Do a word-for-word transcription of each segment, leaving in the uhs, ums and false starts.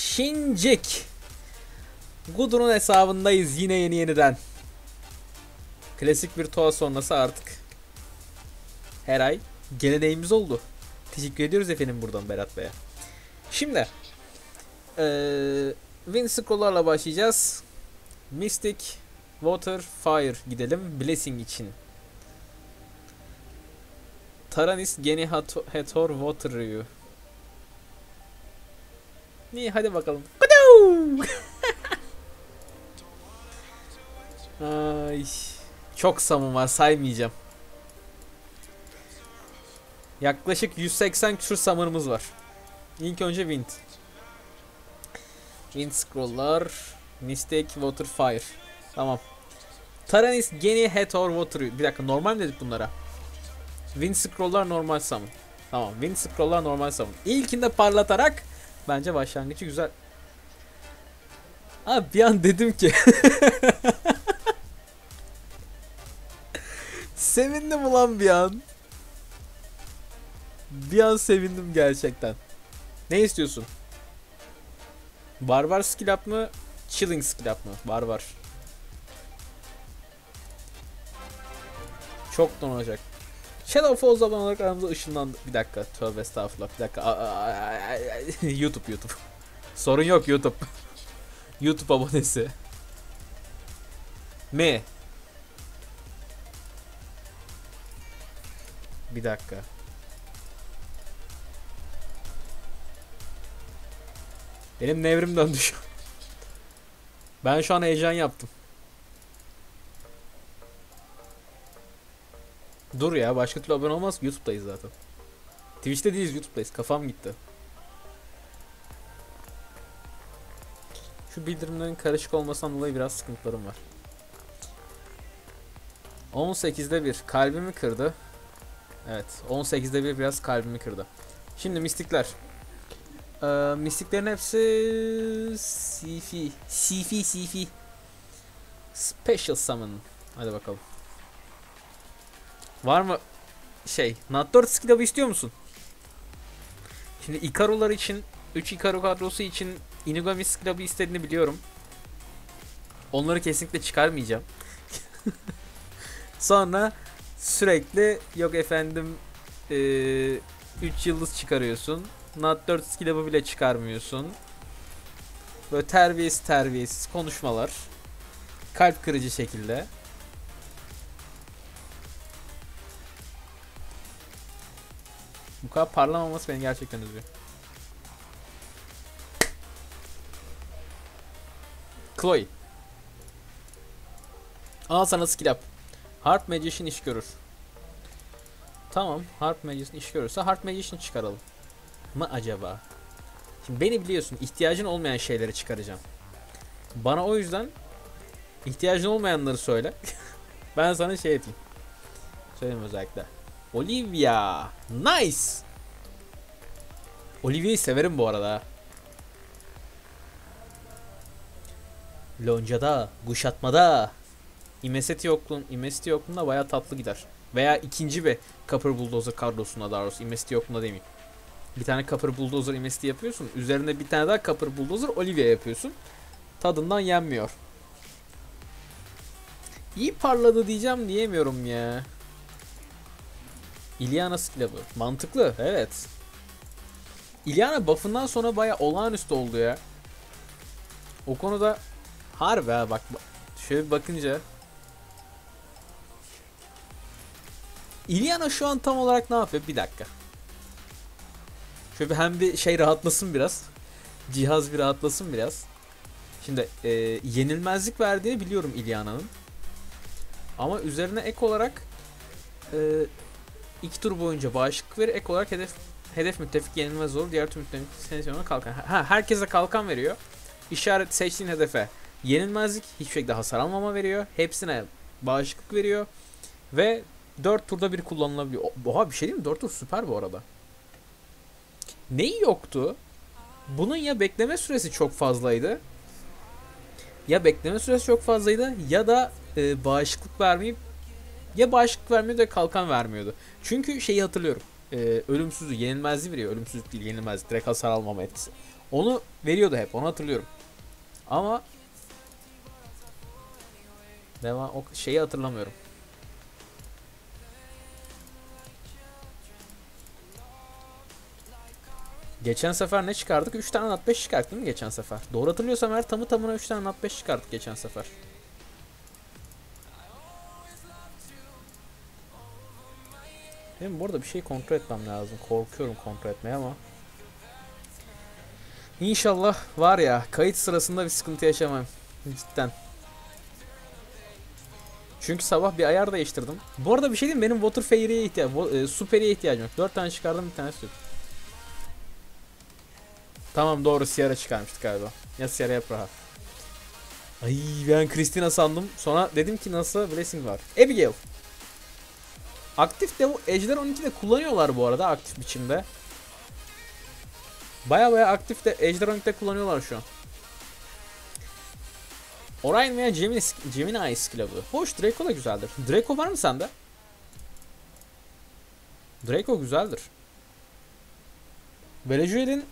Shinjik. Gudrun hesabındayız yine yeni yeniden. Klasik bir Toa sonrası artık. Her ay geleneğimiz oldu. Teşekkür ediyoruz efendim buradan Berat Bey'e. Şimdi ee, Wind Scroll'larla başlayacağız. Mystic, Water, Fire gidelim. Blessing için. Taranis, Geni, Hathor, Water Ryu. İyi hadi bakalım. Ay, çok samım var, saymayacağım. Yaklaşık yüz seksen küsur summon'ımız var. İlk önce Wind. Wind Scroll'lar, Mystic, Water, Fire. Tamam. Taranis, Geni, Hathor, Water Ryu. Bir dakika, normal mi dedik bunlara? Wind Scroll'lar normal summon. Tamam, Wind Scroll'lar normal summon. İlkinde parlatarak bence başlangıcı güzel. Abi bir an dedim ki sevindim ulan bir an. Bir an sevindim gerçekten. Ne istiyorsun? Barbar skill up mı? Chilling skill up mı? Barbar. Çok donacak. Shadow Falls abone olarak aramıza ışınlandı. Bir dakika. Tövbe estağfurullah. Bir dakika. Aa, aa, aa, YouTube YouTube. Sorun yok YouTube. YouTube abonesi. Mi? Bir dakika. Benim nevrim döndü şu an. Ben şu an heyecan yaptım. Dur ya, başka türlü abone olmaz. YouTube'dayız zaten. Twitch'te değiliz, YouTube'dayız. Kafam gitti. Şu bildirimlerin karışık olmasından dolayı biraz sıkıntılarım var. on sekizde bir kalbimi kırdı. Evet, on sekizde bir biraz kalbimi kırdı. Şimdi mistikler. Ee, mistiklerin hepsi Sifi. Sifi Sifi. Special Summon. Hadi bakalım. Var mı şey? Nat dört skill istiyor musun? Şimdi Ikaru'lar için, üç Ikaru kadrosu için Inugami skill istediğini biliyorum. Onları kesinlikle çıkarmayacağım. Sonra sürekli yok efendim üç yıldız çıkarıyorsun. Nat dört skill bile çıkarmıyorsun. Böyle terbiyesiz terbiyesiz konuşmalar. Kalp kırıcı şekilde. Bu kadar parlamaması beni gerçekten üzüyor. Chloe. Al sana skill up. Heart Magician iş görür. Tamam, Heart Magician iş görürse Heart Magician çıkaralım. Mı acaba? Şimdi beni biliyorsun, ihtiyacın olmayan şeyleri çıkaracağım. Bana o yüzden ihtiyacın olmayanları söyle. Ben sana şey yapayım. Söyleyeyim özellikle. Olivia. Nice. Olivia'yı severim bu arada. Lonca'da, kuşatmada. Imeseti yokluğun, Imeseti yokluğunda bayağı tatlı gider. Veya ikinci bir Copper Bulldozer kadrosuna daha doğrusu. Imeseti yokluğunda demeyeyim. Bir tane Copper Bulldozer Imeseti yapıyorsun. Üzerine bir tane daha Copper Bulldozer Olivia yapıyorsun. Tadından yenmiyor. İyi parladı diyeceğim, diyemiyorum ya. Ilyana skill'ı. Mantıklı, evet. Ilyana buff'ından sonra bayağı olağanüstü oldu ya. O konuda harbi ha, bak şöyle bir bakınca Ilyana şu an tam olarak ne yapıyor? Bir dakika. Şöyle hem bir şey rahatlasın biraz. Cihaz bir rahatlasın biraz. Şimdi e, yenilmezlik verdiğini biliyorum Ilyana'nın. Ama üzerine ek olarak e, iki tur boyunca bağışıklık verir. Ek olarak hedef hedef müttefik yenilmez olur. Diğer tüm müttefik seçimine kalkan. Ha, herkese kalkan veriyor. İşaret seçtiğin hedefe yenilmezlik, hiçbir şekilde hasar almama veriyor. Hepsine bağışıklık veriyor. Ve dört turda bir kullanılabiliyor. Oha, bir şey değil mi? dört tur süper bu arada. Neyi yoktu? Bunun ya bekleme süresi çok fazlaydı. Ya bekleme süresi çok fazlaydı ya da e, bağışıklık vermeyip ya bağışıklık vermiyordu ya kalkan vermiyordu. Çünkü şeyi hatırlıyorum. e, ölümsüzlüğü, yenilmezliği veriyor. Ölümsüzlük değil, yenilmezlik. Direkt hasar almama etkisi. Onu veriyordu hep. Onu hatırlıyorum. Ama devam o şeyi hatırlamıyorum. Geçen sefer ne çıkardık? üç tane nat beş çıkarttık değil mi geçen sefer? Doğru hatırlıyorsam eğer tamı tamına üç tane nat beş çıkarttık geçen sefer. Benim bu arada bir şey kontrol etmem lazım. Korkuyorum kontrol etmeye ama. İnşallah var ya, kayıt sırasında bir sıkıntı yaşamam. Cidden. Çünkü sabah bir ayar değiştirdim. Bu arada bir şey diyeyim, benim Water Fairy'e ihtiyacım, e, Superi'ye ihtiyacım yok. dört tane çıkardım, bir tanesi yok. Tamam, doğru, Sierra çıkarmıştık galiba. Ya Sierra yaprağı. Ay, ben Christina sandım. Sonra dedim ki nasıl Blessing var. Abigail. Aktif de bu Ejder on ikide kullanıyorlar bu arada, aktif biçimde. Baya baya aktif de Ejder on ikide kullanıyorlar şu an. Orion veya Gemini, Gemini skill bu. Hoş, Draco da güzeldir. Draco var mı sende? Draco güzeldir. Belejuel'in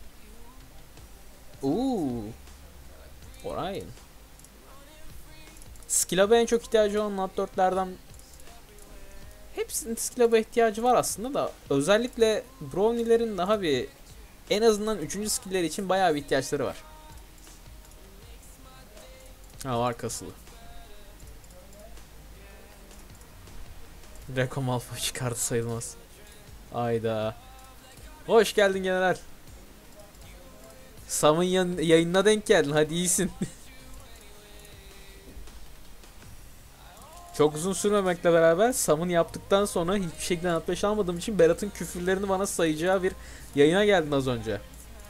Uuu Orion Skillab'a en çok ihtiyacı olan Nat dörtlerden hepsinin Skillab'a ihtiyacı var aslında da, özellikle Brownie'lerin daha bir, en azından üçüncü skill'leri için bayağı bir ihtiyaçları var. Ha, var kasılı. Draco Malfoy çıkardı sayılmaz. Ayda. Hoş geldin general. Sam'ın yayınına denk geldin, hadi iyisin. Çok uzun sürmemekle beraber Sam'ın yaptıktan sonra hiçbir şekilde nat beş almadığım için Berat'ın küfürlerini bana sayacağı bir yayına geldin az önce.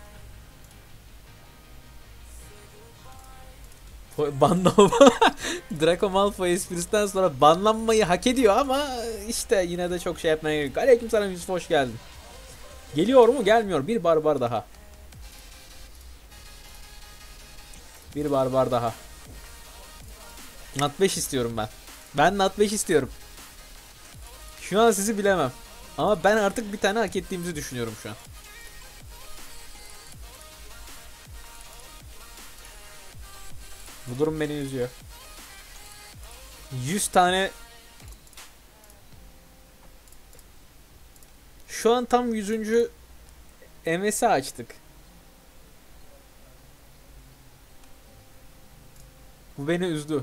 Banlama. Draco Malfoy esprisinden sonra banlanmayı hak ediyor ama işte yine de çok şey yapmaya gerek yok. Aleykümselam Yusuf, hoş geldin. Geliyor mu? Gelmiyor. Bir barbar daha. Bir barbar daha. Nat beş istiyorum ben. Ben Nat beş istiyorum. Şu an sizi bilemem. Ama ben artık bir tane hak ettiğimizi düşünüyorum şu an. Bu durum beni üzüyor. yüz tane. Şu an tam yüzüncü M S'i açtık. Bu beni üzdü.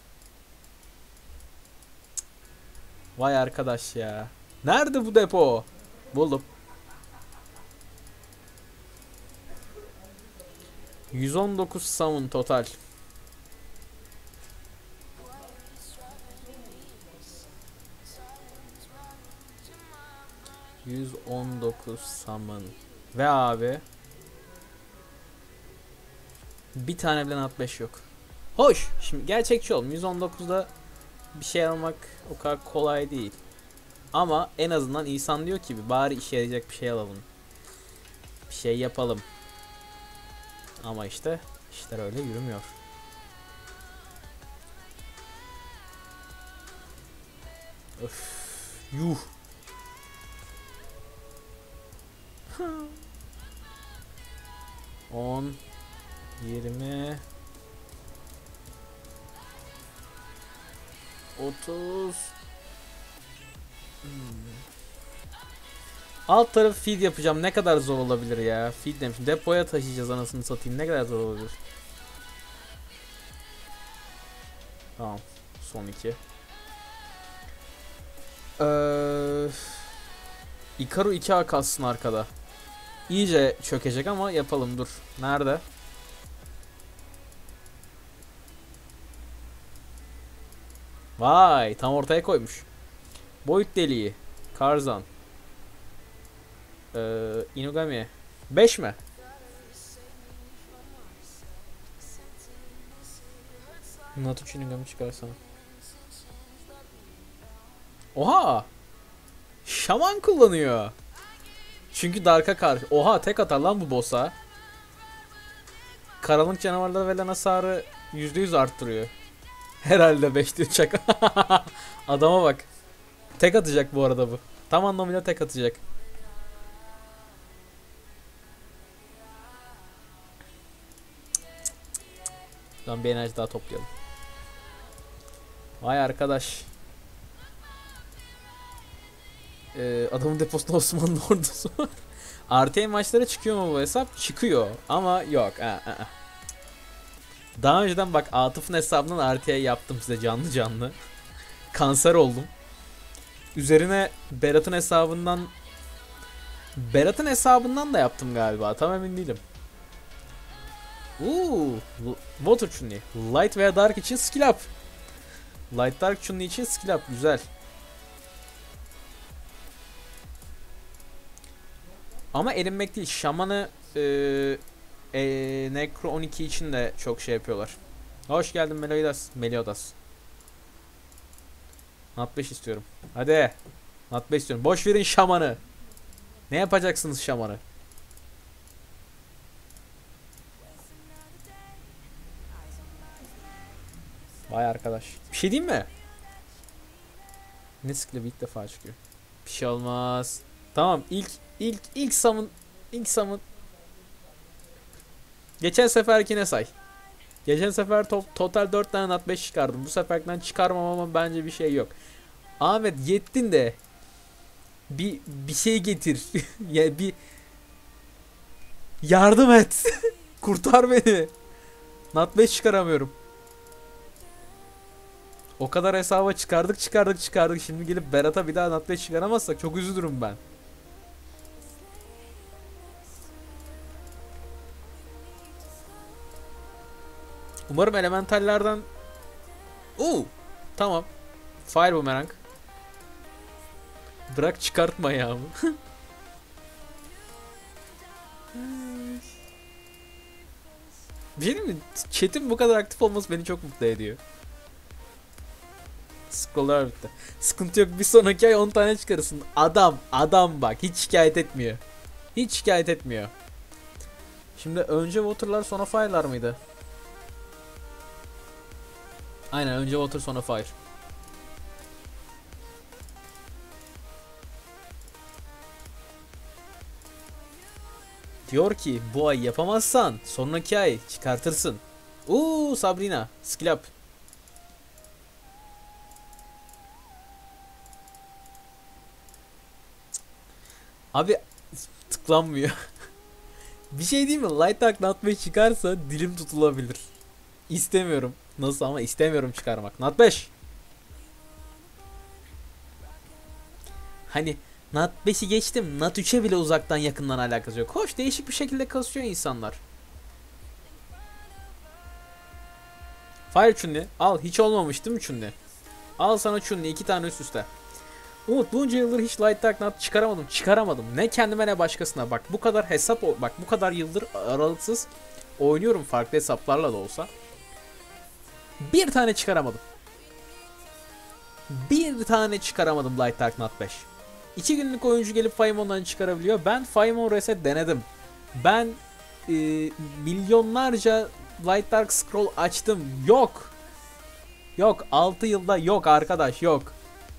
Vay arkadaş ya. Nerede bu depo? Buldum. yüz on dokuz summon total. yüz on dokuz summon. Ve abi bir tane bile nat beş yok. Hoş. Şimdi gerçekçi olalım. yüz on dokuzda bir şey almak o kadar kolay değil. Ama en azından İhsan diyor ki bari işe yarayacak bir şey alalım. Bir şey yapalım. Ama işte işler öyle yürümüyor. Öf. Yuh. on yirmi otuz hmm. Alt tarafı feed yapacağım. Ne kadar zor olabilir ya? Feed demişim. Depoya taşıyacağız, anasını satayım. Ne kadar zor olabilir? Tamam. Son iki. Ee, Ikaru iki A kassın arkada. İyice çökecek ama yapalım, dur. Nerede? Vay, tam ortaya koymuş. Boyut deliği. Karzan. Ee, Inugami. beş mi? Nat üç Inugami çıkarsana. Oha! Şaman kullanıyor. Çünkü Dark'a karşı. Oha, tek atar lan bu boss'a. Karanlık canavarlara verilen hasarı yüzde yüz arttırıyor. Herhalde beş diyor çak. Adama bak. Tek atacak bu arada bu. Tam anlamıyla tek atacak. Şuradan bir enerji daha toplayalım. Vay arkadaş. Ee, adamın deposunda Osmanlı ordusu var. R T maçlara çıkıyor mu bu hesap? Çıkıyor ama yok. Ha, ha, ha. Daha önceden bak Atıf'ın hesabından R T yaptım size canlı canlı. Kanser oldum. Üzerine Berat'ın hesabından Berat'ın hesabından da yaptım galiba. Tam emin değilim. Uuu, Water Chunli. Light veya Dark için skill up. Light Dark Chunli için skill up. Güzel. Ama erinmek değil. Şamanı e, e, Necro on iki için de çok şey yapıyorlar. Hoş geldin Meliodas. Meliodas. Nat beş istiyorum. Hadi. Nat beş istiyorum. Boş verin şamanı. Ne yapacaksınız şamanı? Vay arkadaş. Bir şey diyeyim mi? Ne skill'e ilk defa çıkıyor. Bir şey olmaz. Tamam ilk ilk ilk summon ilk summon. Geçen seferkine say. Geçen sefer to total dört tane nat beş çıkardım. Bu seferden çıkarmamama bence bir şey yok. Ahmet yettin de bir bir şey getir. Ya bir yardım et. Kurtar beni. Nat beş çıkaramıyorum. O kadar hesaba çıkardık çıkardık çıkardık. Şimdi gelip Berat'a bir daha nat beş çıkaramazsak çok üzülürüm ben. Umarım elementallerden... Oo, tamam. Fire Boomerang. Bırak çıkartma ya. Bir şey diyeyim mi? Chat'in bu kadar aktif olması beni çok mutlu ediyor. Scroll'lar bitti. Sıkıntı yok, bir sonraki ay on tane çıkarırsın. Adam, adam bak hiç şikayet etmiyor. Hiç şikayet etmiyor. Şimdi önce Water'lar sonra Fire'lar mıydı? Aynen önce Water sonra Fire. Diyor ki bu ay yapamazsan sonraki ay çıkartırsın. Uuu Sabrina skill up. Abi tıklanmıyor. Bir şey değil mi? Light Dark Nat beş çıkarsa dilim tutulabilir. İstemiyorum. Nasıl ama istemiyorum çıkarmak. Nat beş. Hani Nat beşi geçtim. Nat üçe bile uzaktan yakından alakası yok. Hoş değişik bir şekilde kasıyor insanlar. Fire Chunli. Al hiç olmamış değil mi Chunli? Al sana Chunli iki tane üst üste. Umut bunca yıldır hiç Light Dark Nat çıkaramadım. Çıkaramadım. Ne kendime ne başkasına. Bak bu kadar hesap bak bu kadar yıldır aralıksız oynuyorum farklı hesaplarla da olsa. Bir tane çıkaramadım. Bir tane çıkaramadım Light Dark Nat beş. İki günlük oyuncu gelip Faimon'dan çıkarabiliyor. Ben Faimon reset denedim. Ben e, milyonlarca Light Dark Scroll açtım. Yok. Yok. altı yılda yok arkadaş yok.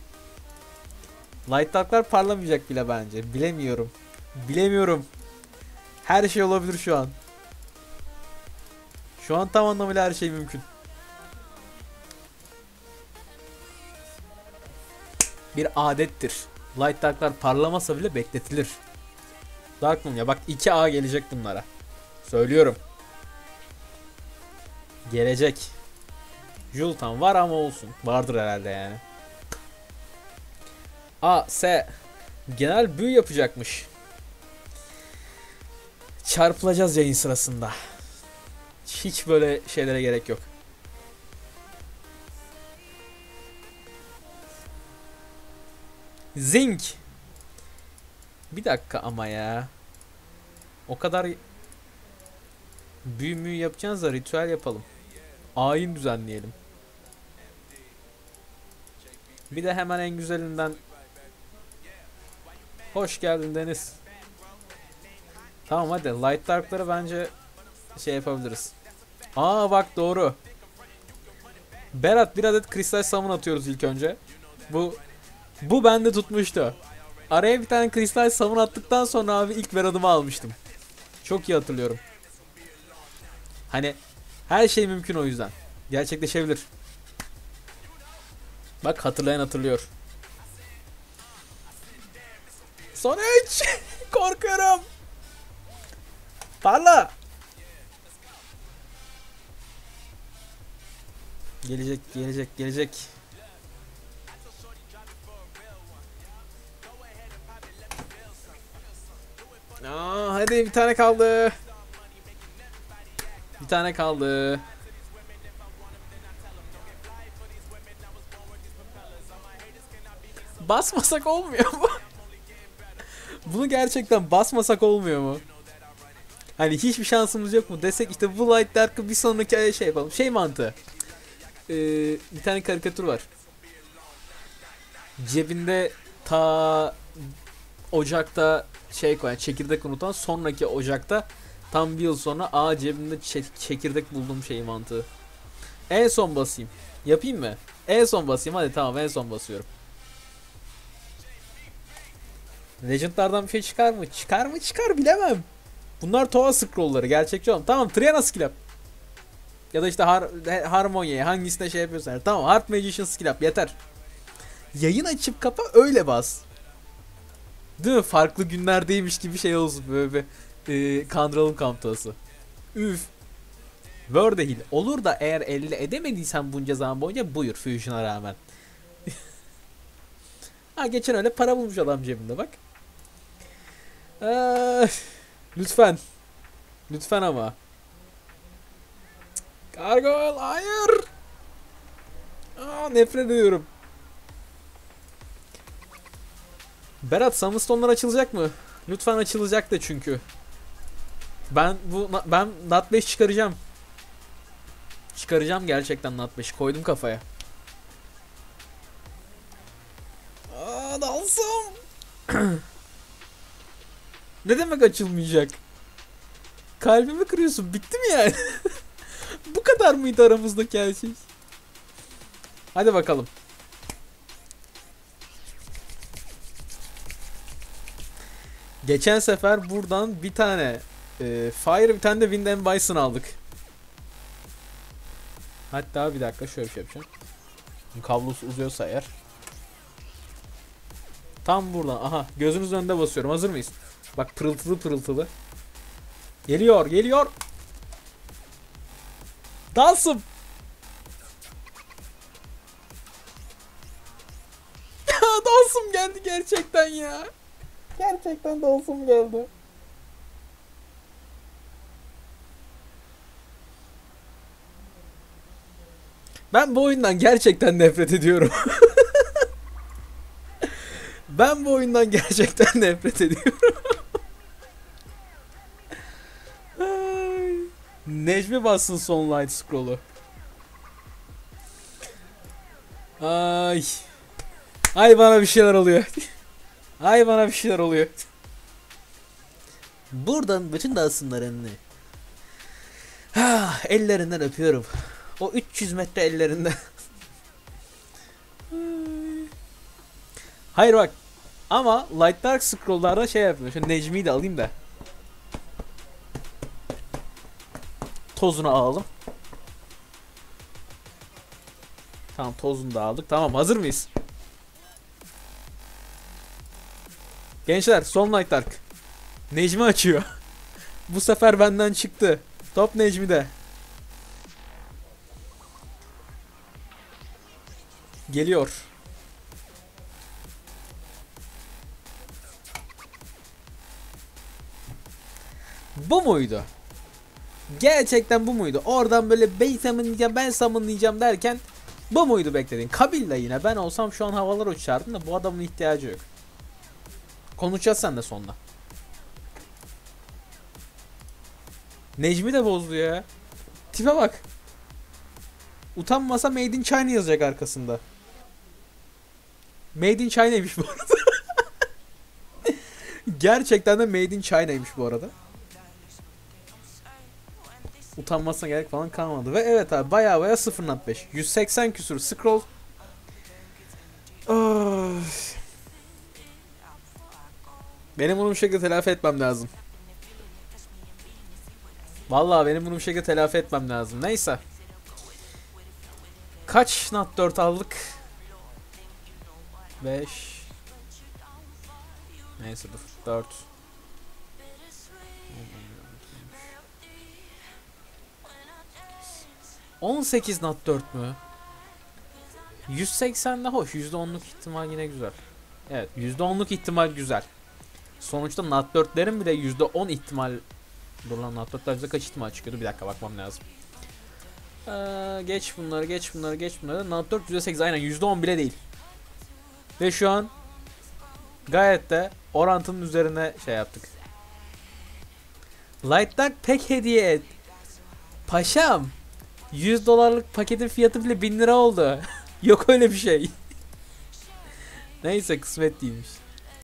Light Dark'lar parlamayacak bile bence. Bilemiyorum. Bilemiyorum. Her şey olabilir şu an. Şu an tam anlamıyla her şey mümkün. Bir adettir. Light Dark'lar parlamasa bile bekletilir. Dark Moon ya bak iki A gelecek bunlara. Söylüyorum. Gelecek. Jultan var ama olsun. Vardır herhalde yani. A, S. Genel büyü yapacakmış. Çarpılacağız yayın sırasında. Hiç böyle şeylere gerek yok. Zinc. Bir dakika ama ya. O kadar büyü müyü yapacağız da ritüel yapalım. Ayin düzenleyelim. Bir de hemen en güzelinden. Hoş geldin Deniz. Tamam hadi Light Dark'ları bence şey yapabiliriz. Aa bak doğru. Berat bir adet kristal summon atıyoruz ilk önce. Bu bu bende tutmuştu. Araya bir tane kristal summon attıktan sonra abi ilk Berat'ımı almıştım. Çok iyi hatırlıyorum. Hani Her şey mümkün o yüzden. Gerçekleşebilir. Bak hatırlayan hatırlıyor. Son üç. Korkuyorum. Parla. Gelecek, gelecek, gelecek. Aa, hadi bir tane kaldı. Bir tane kaldı. Basmasak olmuyor mu? Bunu gerçekten basmasak olmuyor mu? Hani hiçbir şansımız yok mu desek işte bu Light Dark'ı bir sonraki aya şey yapalım. Şey mantığı. Ee, bir tane karikatür var. Cebinde ta Ocak'ta şey koyan, çekirdek unutan, sonraki Ocak'ta tam bir yıl sonra aa cebimde çe- çekirdek bulduğum şey mantığı. En son basayım. Yapayım mı? En son basayım, hadi tamam, en son basıyorum. Legend'lardan bir şey çıkar mı? Çıkar mı? Çıkar, bilemem. Bunlar Tova scroll'ları, gerçekçi olan. Tamam, Triana skill up. Ya da işte Har Harmonya'ya hangisine şey yapıyorsan. Tamam, Heart Magician skill up yeter. Yayın açıp kapa, öyle bas. Değil mi? Farklı günlerdeymiş gibi şey olsun böyle bir e, kandıralım kamptası. Üf. Wordehil olur da eğer elde edemediysen bunca zaman boyunca buyur Fusion'a rağmen. Ha, geçen öyle para bulmuş adam cebinde bak. Ee, lütfen. Lütfen ama. Gargoyle hayır. Aa, nefret ediyorum. Berat, Summonstone'lar açılacak mı? Lütfen açılacak da çünkü. Ben bu ben Nat beş çıkaracağım. Çıkaracağım gerçekten Nat beşi, koydum kafaya. Aa, dalsam. Ne demek açılmayacak? Kalbimi kırıyorsun. Bitti mi yani? Bu kadar mıydı aramızdaki her şey? Hadi bakalım. Geçen sefer buradan bir tane e, Fire, bir tane de Wind and Bison aldık. Hatta bir dakika şöyle bir şey yapacağım. Kablosu uzuyorsa eğer. Tam buradan. Aha, gözünüz önünde basıyorum. Hazır mıyız? Bak, pırıltılı pırıltılı. Geliyor, geliyor. Dansım. Dansım geldi gerçekten ya. Gerçekten dansım geldi. Ben bu oyundan gerçekten nefret ediyorum. Ben bu oyundan gerçekten nefret ediyorum. Necmi bassın son light scroll'u. Ay. Ay bana bir şeyler oluyor. Ay bana bir şeyler oluyor. Buradan bütün dansınlarını. Ha, ellerinden öpüyorum. O üç yüz metre ellerinden. Hayır bak. Ama Light Dark scroll'larda şey yapıyor. Şu Necmi'yi de alayım da. Tozunu alalım. Tamam, tozunu da aldık. Tamam, hazır mıyız? Gençler, son Light Dark. Necmi açıyor. Bu sefer benden çıktı. Top Necmi'de. Geliyor. Bu muydu? Gerçekten bu muydu? Oradan böyle ben summonlayacağım, ben summonlayacağım derken bu muydu beklediğin? Kabilla yine. Ben olsam şu an havalara uçardım da bu adamın ihtiyacı yok. Konuşacağız sen de sonunda. Necmi de bozdu ya. Tipe bak. Utanmasa Made in China yazacak arkasında. Made in China'ymış bu arada. Gerçekten de Made in China'ymış bu arada. Utanmasına gerek falan kalmadı. Ve evet abi, baya baya sıfır nokta beş. yüz seksen küsur scroll. Of. Benim bunu bu şekilde telafi etmem lazım. Vallahi benim bunu bir şekilde telafi etmem lazım. Neyse. Kaç nat dört aldık? beş. Neyse dur. dört. on sekiz nat dört mü? yüz seksen de hoş. yüzde onluk ihtimal yine güzel. Evet, yüzde onluk ihtimal güzel. Sonuçta nat dörtlerin bile yüzde on ihtimal. Dur lan, nat dörtler bize kaç ihtimal çıkıyordu? Bir dakika bakmam lazım. Ee, geç bunları, geç bunları, geç bunları. Nat dört yüzde sekiz, aynen yüzde on bile değil. Ve şu an gayet de orantının üzerine şey yaptık. Light Dark Pack hediye et. Paşam. yüz dolarlık paketin fiyatı bile bin lira oldu. Yok öyle bir şey. Neyse, kısmet değilmiş.